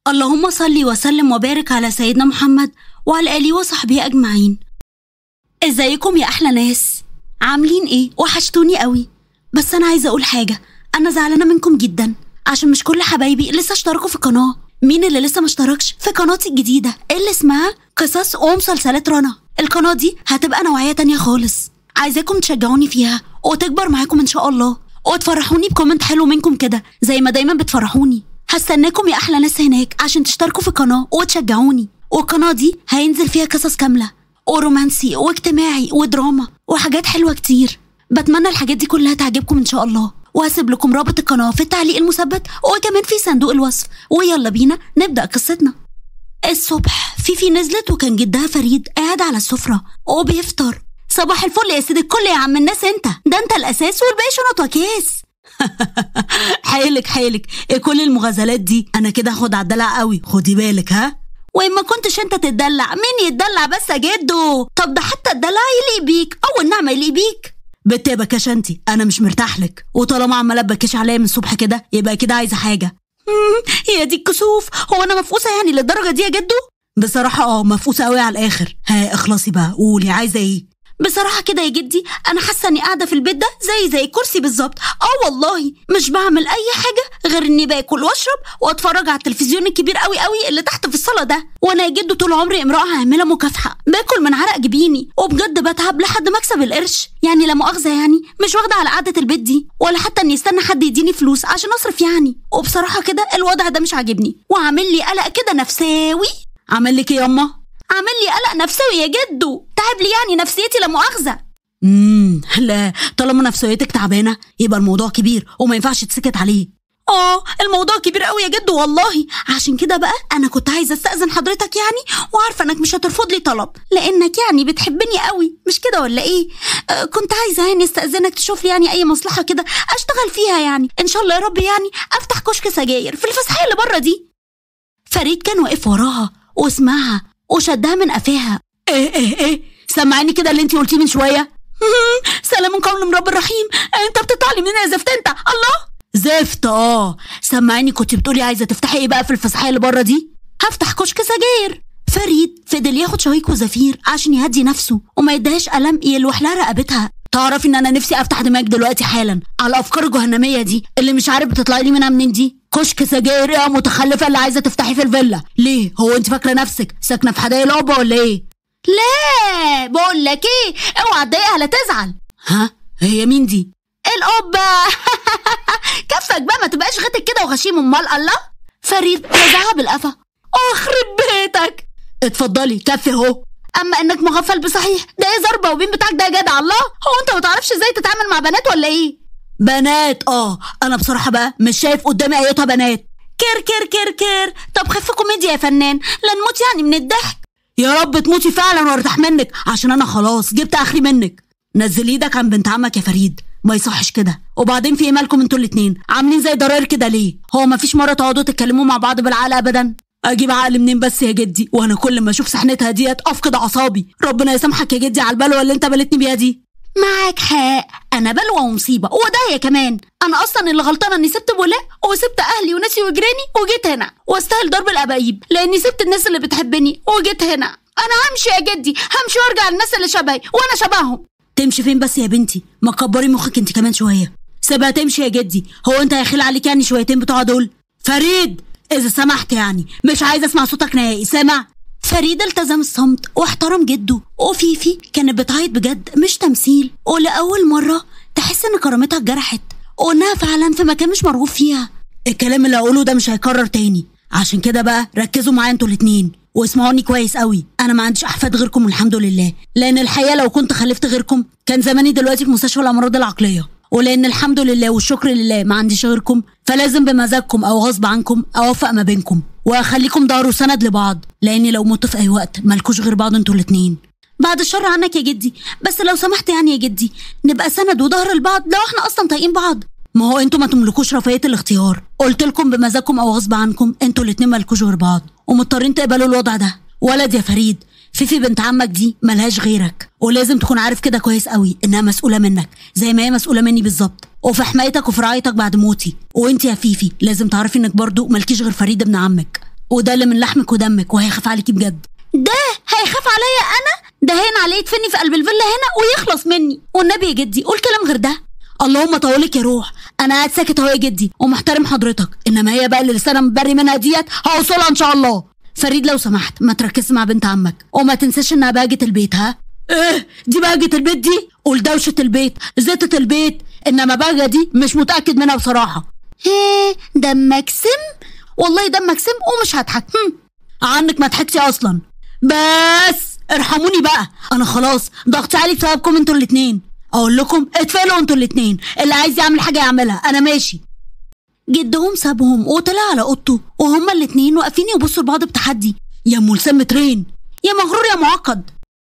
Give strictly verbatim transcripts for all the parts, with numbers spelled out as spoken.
اللهم صل وسلم وبارك على سيدنا محمد وعلى آله وصحبه أجمعين. ازيكم يا أحلى ناس؟ عاملين ايه؟ وحشتوني قوي. بس أنا عايزة أقول حاجة، أنا زعلانة منكم جدا عشان مش كل حبايبي لسه اشتركوا في القناة. مين اللي لسه ما اشتركش في قناتي الجديدة اللي اسمها قصص ومسلسلات رنا؟ القناة دي هتبقى نوعية تانية خالص، عايزاكم تشجعوني فيها وتكبر معاكم إن شاء الله، وتفرحوني بكومنت حلو منكم كده زي ما دايما بتفرحوني. هستناكم يا أحلى ناس هناك عشان تشتركوا في القناة وتشجعوني. والقناة دي هينزل فيها قصص كاملة ورومانسي واجتماعي ودراما وحاجات حلوة كتير. بتمنى الحاجات دي كلها تعجبكم إن شاء الله، وهسيب لكم رابط القناة في التعليق المثبت وكمان في صندوق الوصف. ويلا بينا نبدأ قصتنا. الصبح فيفي نزلت وكان جدها فريد قاعد على السفرة وبيفطر. صباح الفل يا سيد الكل يا عم الناس، انت ده انت الأساس والباقي شنط وكيس. حيلك حيلك ايه كل المغازلات دي؟ انا كده هاخد على الدلع قوي، خدي بالك ها. وإن ما كنتش انت تتدلع مين يتدلع بس يا جدو؟ طب ده حتى الدلع يليق بيك او النعمة يليق بيك. بنت يا بكاش انتي، انا مش مرتاح لك، وطالما عماله تبكش عليا من الصبح كده يبقى كده عايزه حاجه. امم هي دي الكسوف؟ هو انا مفقوسه يعني للدرجه دي يا جدو؟ بصراحه اه مفقوسه قوي على الاخر. ها اخلصي بقى، قولي عايزه ايه؟ بصراحه كده يا جدي انا حاسه اني قاعده في البيت ده زي زي الكرسي بالظبط. اه والله مش بعمل اي حاجه غير اني باكل واشرب واتفرج على التلفزيون الكبير قوي قوي اللي تحت في الصاله ده. وانا يا جدو طول عمري امراه عامله مكافحه، باكل من عرق جبيني وبجد بتعب لحد ما اكسب القرش. يعني لا مؤاخذه يعني مش واخده على قعده البيت دي، ولا حتى اني استنى حد يديني فلوس عشان اصرف يعني. وبصراحه كده الوضع ده مش عاجبني وعامل لي قلق كده نفساوي. عامل لك ايه ياما؟ عامل لي قلق نفساوي يا جدو، تعب لي يعني نفسيتي لا مؤاخذه. امم لا طالما نفسيتك تعبانه يبقى الموضوع كبير وما ينفعش تسكت عليه. اه الموضوع كبير قوي يا جدو والله. عشان كده بقى انا كنت عايزه استاذن حضرتك يعني، وعارفه انك مش هترفض لي طلب لانك يعني بتحبني قوي، مش كده ولا ايه؟ آه كنت عايزه يعني استاذنك تشوف لي يعني اي مصلحه كده اشتغل فيها يعني ان شاء الله يا رب، يعني افتح كشك سجاير في الفسحه اللي بره دي. فريد كان واقف وراها وسمعها وشدها من قفاها. ايه ايه ايه سمعيني كده اللي انتي قلتيه من شويه. سلام قول من رب الرحيم. انت بتطلع لي منين يا زفت انت؟ الله زفت. اه سمعيني كنت بتقولي عايزه تفتحي ايه بقى في الفسحه اللي بره دي؟ هفتح كشك سجاير. فريد فضل ياخد شهيق وزفير عشان يهدي نفسه وما يديهاش قلم يلوح لها رقبتها. تعرفي ان انا نفسي افتح دماغك دلوقتي حالا على الافكار الجهنميه دي اللي مش عارف بتطلعي لي منها منين دي. كشك سجاير يا متخلفه اللي عايزه تفتحي في الفيلا ليه؟ هو انت فاكره نفسك ساكنه في حدائق القبه ولا ايه؟ لا بقول لك ايه، اوعى تضايقها لا تزعل. ها هي مين دي؟ القبه. كفك بقى ما تبقاش غتك كده وغشيم امال. الله فريد رجعها بالقفا. اخرب بيتك. اتفضلي كفي اهو. اما انك مغفل بصحيح، ده ايه ضربه وبين بتاعك ده يا جدع؟ الله هو انت ما تعرفش ازاي تتعامل مع بنات ولا ايه؟ بنات اه انا بصراحه بقى مش شايف قدامي ايتها بنات. كير كير كير كير. طب خف كوميديا يا فنان، لا نموت يعني من الضحك. يا رب تموتي فعلا وارتاح منك عشان انا خلاص جبت اخري منك. نزل ايدك عن بنت عمك يا فريد، ما يصحش كده. وبعدين في ايه مالكم انتوا الاتنين عاملين زي ضراير كده ليه؟ هو ما فيش مره تقعدوا تتكلموا مع بعض بالعقل ابدا؟ اجيب عقل منين بس يا جدي؟ وانا كل ما اشوف سحنتها ديت افقد اعصابي. ربنا يسامحك يا جدي على البلوه اللي انت بلتني بيها دي. معاك حق، انا بلوه ومصيبه وده كمان. انا اصلا اللي غلطانه اني سبت بولاق وسبت اهلي وناسي وجيراني وجيت هنا، واستاهل ضرب الابايب لاني سبت الناس اللي بتحبني وجيت هنا. انا همشي يا جدي، همشي وارجع للناس اللي شبهي وانا شبههم. تمشي فين بس يا بنتي؟ ما كبري مخك انت كمان شويه. سيبها تمشي يا جدي. هو انت هيخيل عليك يعني شويتين بتوع دول؟ فريد اذا سمحت يعني مش عايزه اسمع صوتك نهائي، سامع؟ فريد التزم الصمت واحترم جده. وفيفي كانت بتعيط بجد مش تمثيل، ولاول مره تحس ان كرامتها اتجرحت وانها فعلا في مكان مش مرغوب فيها. الكلام اللي هقوله ده مش هيكرر تاني، عشان كده بقى ركزوا معايا انتوا الاتنين واسمعوني كويس قوي. انا ما عنديش احفاد غيركم الحمد لله، لان الحقيقه لو كنت خلفت غيركم كان زماني دلوقتي في مستشفى الامراض العقليه. ولان الحمد لله والشكر لله ما عنديش غيركم، فلازم بمزاجكم او غصب عنكم اوفق ما بينكم واخليكم ظهر وسند لبعض، لاني لو مت في اي وقت مالكوش غير بعض انتوا الاتنين. بعد الشر عنك يا جدي، بس لو سمحت يعني يا جدي نبقى سند وظهر لبعض لو احنا اصلا طايقين بعض. ما هو انتوا ما تملكوش رفاهيه الاختيار، قلت لكم بمزاجكم او غصب عنكم انتوا الاتنين مالكوش غير بعض ومضطرين تقبلوا الوضع ده. ولد يا فريد، فيفي بنت عمك دي ملهاش غيرك، ولازم تكون عارف كده كويس قوي انها مسؤوله منك زي ما هي مسؤوله مني بالظبط، وفي حمايتك وفي رعايتك بعد موتي. وانت يا فيفي لازم تعرفي انك برضو مالكيش غير فريد ابن عمك، وده اللي من لحمك ودمك وهيخاف عليكي بجد. ده هيخاف عليا انا؟ ده هين عليه يدفني في قلب الفيلا هنا ويخلص مني. والنبي يا جدي قول كلام غير ده. اللهم طولك يا روح، انا قاعد ساكت اهو يا جدي ومحترم حضرتك، انما هي بقى اللي لسانها مبري منها ديت هوصلها ان شاء الله. فريد لو سمحت ما تركزش مع بنت عمك وما تنساش انها بهجة البيت. ها ايه دي بهجة البيت دي؟ قول دوشة البيت، زيتة البيت، انما بهجة دي مش متأكد منها بصراحة. هيه دمك سم؟ والله دمك سم ومش هضحك. هم عنك ما ضحكتي اصلا. بس ارحموني بقى، انا خلاص ضغطي عالي بسببكم انتوا الاتنين. اقول لكم اتفقوا انتوا الاتنين، اللي عايز يعمل حاجه يعملها، انا ماشي. جدهم سابهم وطلع على اوضته وهما الاتنين واقفين يبصوا لبعض بتحدي. يا ام لسان مترين، يا مغرور يا معقد.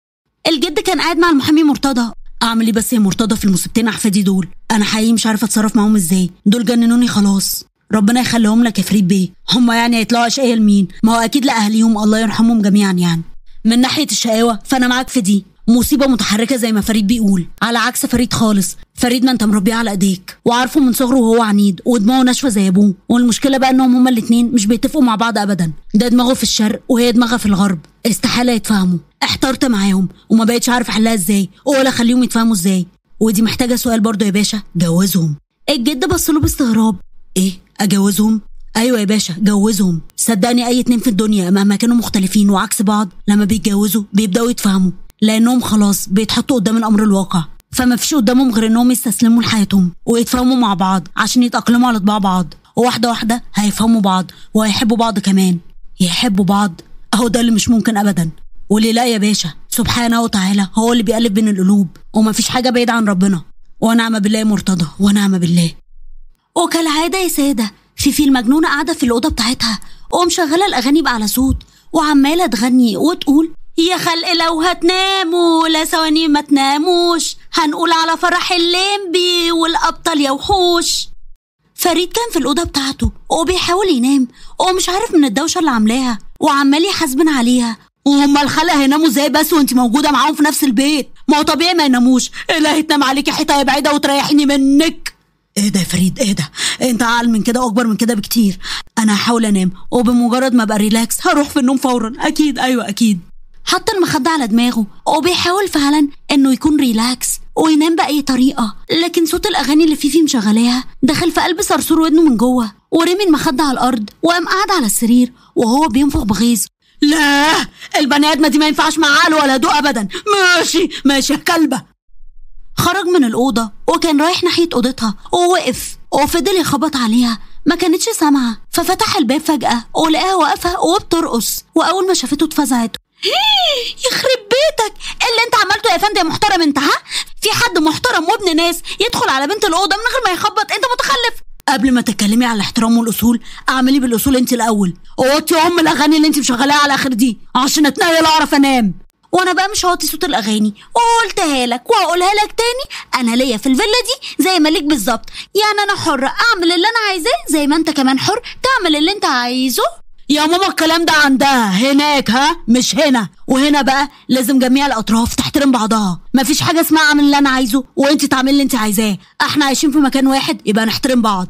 الجد كان قاعد مع المحامي مرتضى. اعمل ايه بس يا مرتضى في المصيبتين احفادي دول؟ انا حقيقي مش عارفه اتصرف معاهم ازاي، دول جننوني خلاص. ربنا يخليهم لك يا فريد بيه. هما يعني هيطلعوا اشقياء لمين؟ ما هو اكيد لاهاليهم، الله يرحمهم جميعا. يعني من ناحيه الشقاوه فانا معاك في دي، مصيبه متحركه زي ما فريد بيقول، على عكس فريد خالص. فريد ما انت مربيه على ايديك وعارفه من صغره وهو عنيد ودماغه ناشفه زي ابوه، والمشكله بقى انهم هما الاتنين مش بيتفقوا مع بعض ابدا. ده دماغه في الشرق وهي دماغها في الغرب، استحاله يتفاهموا. احترت معاهم وما بقتش عارف احلها ازاي ولا اخليهم يتفاهموا ازاي. ودي محتاجه سؤال برضه يا باشا، جوزهم. الجد بص له باستغراب. ايه اجوزهم؟ ايوه يا باشا جوزهم. صدقني اي اتنين في الدنيا مهما كانوا مختلفين وعكس بعض لما بيتجوزوا بيبداوا يتفاهموا، لانهم خلاص بيتحطوا قدام الامر الواقع، فما فيش قدامهم غير انهم يستسلموا لحياتهم ويتفاهموا مع بعض عشان يتاقلموا على طباع بعض، وواحده واحده هيفهموا بعض وهيحبوا بعض كمان. يحبوا بعض؟ اهو ده اللي مش ممكن ابدا. وليه لا يا باشا، سبحانه وتعالى هو اللي بيألف بين القلوب وما فيش حاجه بعيده عن ربنا. ونعم بالله يا مرتضى ونعم بالله. وكالعاده يا ساده فيفي المجنونه قاعده في الاوضه بتاعتها ومشغله الاغاني بأعلى صوت وعماله تغني وتقول: يا خلق لو هتناموا لا ثواني ما تناموش، هنقول على فرح الليمبي والابطال يا وحوش. فريد كان في الاوضه بتاعته وبيحاول ينام ومش عارف من الدوشه اللي عاملاها وعمال يحاسبن عليها. وهما الخلق هيناموا ازاي بس وانت موجوده معاهم في نفس البيت؟ ما هو طبيعي ما يناموش. الهي تنام عليكي حيطه يا بعيده وتريحيني منك. ايه ده يا فريد ايه ده؟ انت اعقل من كده واكبر من كده بكتير. انا هحاول انام وبمجرد ما ابقى ريلاكس هروح في النوم فورا. اكيد ايوه اكيد. حط المخدة على دماغه وبيحاول فعلا انه يكون ريلاكس وينام بأي طريقة، لكن صوت الاغاني اللي فيفي مشغلاها دخل في قلب صرصور ودنه من جوه ورمي المخدة على الارض وقام قاعد على السرير وهو بينفخ بغيظ. لا البني ادمه دي ما ينفعش مع عقل ولا ذوق ابدا. ماشي ماشي يا كلبه. خرج من الاوضه وكان رايح ناحيه اوضتها ووقف وفضل يخبط عليها، ما كانتش سامعه، ففتح الباب فجاه ولقاها واقفه وبترقص، واول ما شافته اتفزعت. يخرب بيتك اللي انت عملته يا فندم يا محترم انت. ها في حد محترم وابن ناس يدخل على بنت الاوضه من غير ما يخبط؟ انت متخلف. قبل ما تتكلمي على الاحترام والاصول اعملي بالاصول انت الاول. وطي ام الاغاني اللي انت مشغلاها على اخر دي عشان اتنيل اعرف انام. وانا بقى مش هوطي صوت الاغاني وقلتها لك وهقولها لك تاني، انا ليا في الفيلا دي زي ما ليك بالظبط. يعني انا حره اعمل اللي انا عايزاه زي ما انت كمان حر تعمل اللي انت عايزه. يا ماما الكلام ده عندها هناك ها مش هنا. وهنا بقى لازم جميع الاطراف تحترم بعضها، مفيش حاجه اسمها اعمل اللي انا عايزه وانت تعمل اللي انت عايزاه. احنا عايشين في مكان واحد يبقى نحترم بعض.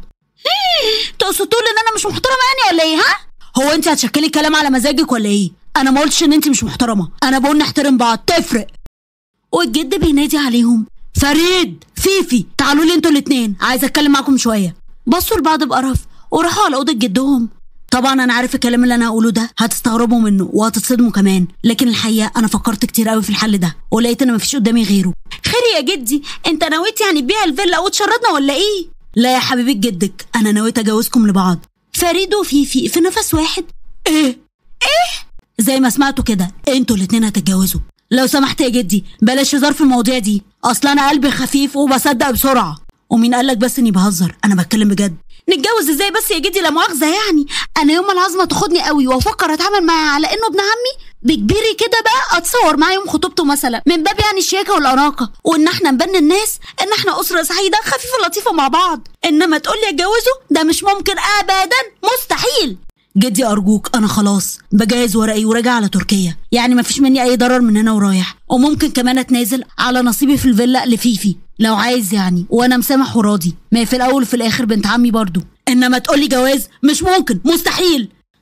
تقصد تقول ان انا مش محترمه يعني ولا ايه؟ ها هو انت هتشكلي الكلام على مزاجك ولا ايه؟ انا ما قلتش ان انت مش محترمه، انا بقول نحترم بعض تفرق. والجد بينادي عليهم: فريد فيفي تعالوا لي انتوا الاتنين عايز اتكلم معاكم شويه. بصوا لبعض بقرف وراحوا على اوضه جدهم. طبعا انا عارف الكلام اللي انا هقوله ده هتستغربوا منه وهتتصدموا كمان، لكن الحقيقه انا فكرت كتير قوي في الحل ده ولقيت ان مفيش قدامي غيره. خير يا جدي، انت نويت يعني تبيع الفيلا وتشردنا ولا ايه؟ لا يا حبيبه جدك، انا نويت اجوزكم لبعض. فريد وفيفي في نفس واحد: ايه ايه زي ما سمعتوا كده انتوا الاتنين هتتجوزوا. لو سمحت يا جدي بلاش هزار في المواضيع دي، اصل انا قلبي خفيف وبصدق بسرعه. ومين قالك بس اني بهزر؟ انا بتكلم بجد. نتجوز ازاي بس يا جدي؟ لا مؤاخذه يعني انا يوم العظمه تاخدني قوي وافكر اتعامل معاه على انه ابن عمي بكبيري كده بقى اتصور معاه يوم خطوبته مثلا من باب يعني الشياكه والاناقه، وان احنا نبني الناس ان احنا اسره سعيده خفيفه لطيفه مع بعض. انما تقولي اتجوزه ده مش ممكن ابدا، مستحيل. جدي ارجوك انا خلاص بجهز ورقي وراجع على تركيا، يعني مفيش مني اي ضرر من هنا ورايح، وممكن كمان اتنازل على نصيبي في الفيلا لفيفي لو عايز يعني، وانا مسامح وراضي. ما في الاول وفي الاخر بنت عمي برضو. انما تقولي جواز مش ممكن، مستحيل.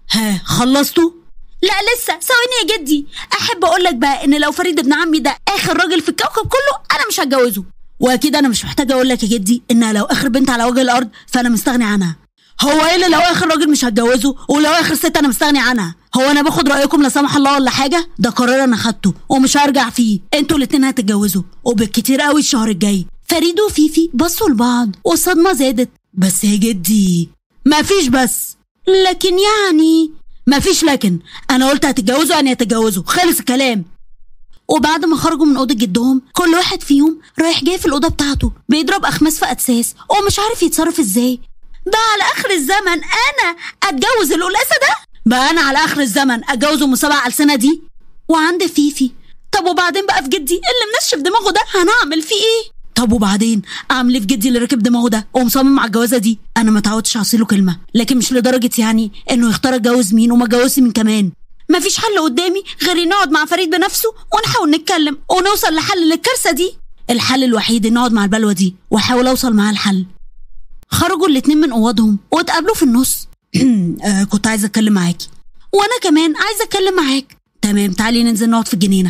ها خلصتوا؟ لا لسه، ثواني يا جدي. احب اقول لك بقى ان لو فريد ابن عمي ده اخر راجل في الكوكب كله انا مش هتجوزه. واكيد انا مش محتاجه اقول لك يا جدي انها لو اخر بنت على وجه الارض فانا مستغني عنها. هو ايه اللي لو اخر راجل مش هتجوزه ولو اخر ست انا مستغني عنها؟ هو انا باخد رايكم لا سمح الله ولا حاجه؟ ده قرار انا خدته ومش هرجع فيه. انتوا الاتنين هتتجوزوا وبالكتير قوي الشهر الجاي. فريد وفيفي بصوا لبعض والصدمه زادت. بس يا جدي مفيش بس. لكن يعني مفيش لكن. انا قلت هتتجوزوا يعني هتتجوزوا، خلص الكلام. وبعد ما خرجوا من اوضه جدهم كل واحد فيهم رايح جاي في الاوضه بتاعته بيضرب اخماس في اساس ومش عارف يتصرف ازاي. بقى على اخر الزمن انا اتجوز القلاسه ده؟ بقى انا على اخر الزمن اتجوز ام سبع السنه دي؟ وعند فيفي طب وبعدين بقى في جدي اللي منشف دماغه ده هنعمل فيه ايه؟ طب وبعدين اعمل ايه في جدي اللي راكب دماغه ده ومصمم على الجوازه دي؟ انا ما تعودتش اعصيله كلمه، لكن مش لدرجه يعني انه يختار اتجوز مين وما اتجوزش مين كمان. مفيش حل قدامي غير نقعد مع فريد بنفسه ونحاول نتكلم ونوصل لحل للكارثه دي. الحل الوحيد ان اقعد مع البلوه دي واحاول اوصل معاها الحل. خرجوا الاتنين من اوضهم واتقابلوا في النص. آه كنت عايزه اتكلم معاكي. وانا كمان عايزه اتكلم معاك. تمام تعالي ننزل نقعد في الجنينه.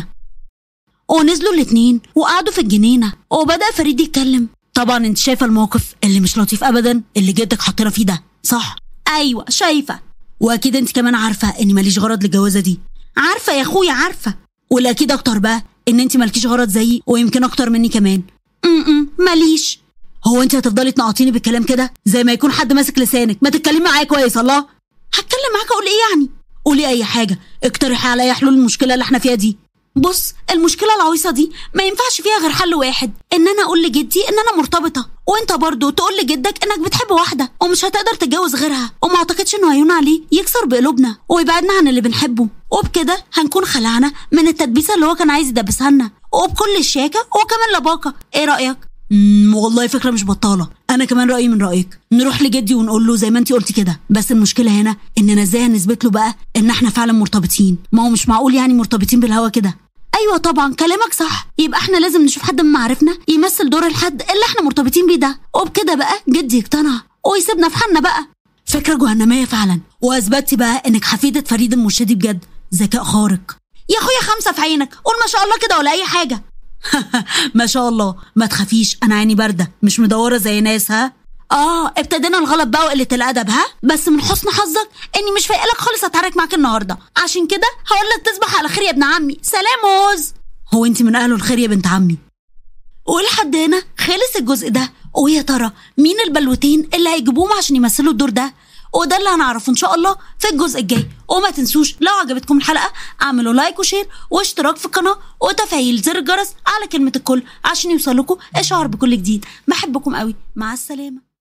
ونزلوا الاتنين وقعدوا في الجنينه وبدأ فريد يتكلم. طبعا انت شايفه الموقف اللي مش لطيف ابدا اللي جدك حطينا فيه ده صح؟ ايوه شايفه. واكيد انت كمان عارفه اني ماليش غرض للجوازه دي. عارفه يا اخويا عارفه. والاكيد اكتر بقى ان انت مالكيش غرض زيي ويمكن اكتر مني كمان. امم ماليش. هو انت هتفضلي تنقطيني بالكلام كده زي ما يكون حد ماسك لسانك؟ ما تتكلمي معايا كويس. الله هتكلم معاك اقول ايه يعني؟ قولي اي حاجه، اقترحي عليا حلول المشكله اللي احنا فيها دي. بص المشكله العويصه دي ما ينفعش فيها غير حل واحد، ان انا اقول لجدي ان انا مرتبطه وانت برضو تقول لجدك انك بتحب واحده ومش هتقدر تتجوز غيرها، وما اعتقدش انه هيون عليه يكسر بقلوبنا ويبعدنا عن اللي بنحبه، وبكده هنكون خلعنا من التدبيسه اللي هو كان عايز يدبسها لنا وبكل الشياكه وكمان لباقه. ايه رايك؟ امم والله فكره مش بطاله. انا كمان رايي من رايك، نروح لجدي ونقول له زي ما انتي قلتي كده. بس المشكله هنا اننا ازاي هنثبت له بقى ان احنا فعلا مرتبطين؟ ما هو مش معقول يعني مرتبطين بالهوا كده. ايوه طبعا كلامك صح، يبقى احنا لازم نشوف حد من معارفنا يمثل دور الحد اللي احنا مرتبطين بيه ده، وبكده بقى جدي يقتنع ويسيبنا في حالنا بقى. فكره جهنميه فعلا، واثبتي بقى انك حفيده فريد المرشدي بجد. ذكاء خارق يا اخويا. خمسه في عينك، قول ما شاء الله كده ولا اي حاجه. ما شاء الله. ما تخافيش انا عيني بارده مش مدوره زي ناس. ها اه ابتدينا الغلط بقى وقله الادب. ها بس من حسن حظك اني مش فايقلك خالص اتعارك معاك النهارده، عشان كده هقول لك تصبح على خير يا ابن عمي. سلام موز. هو انت من اهله الخير يا بنت عمي. ولحد هنا خلص الجزء ده، ويا ترى مين البلوتين اللي هيجيبوهم عشان يمثلوا الدور ده؟ وده اللي هنعرفه ان شاء الله في الجزء الجاي. وما تنسوش لو عجبتكم الحلقه اعملوا لايك وشير واشتراك في القناه وتفعيل زر الجرس على كلمه الكل عشان يوصلكوا اشعار بكل جديد. بحبكم قوي، مع السلامه.